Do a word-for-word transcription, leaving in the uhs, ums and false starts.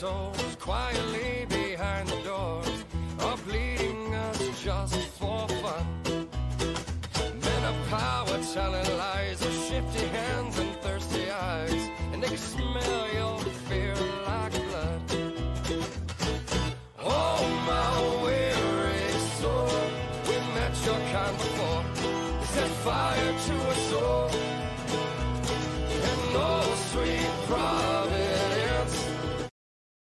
souls quietly behind the doors are bleeding us just for fun. Men of power telling lies of shifty hands and thirsty eyes, and they can smell your fear like blood. Oh, my weary soul, we met your kind before. Set fire to a soul.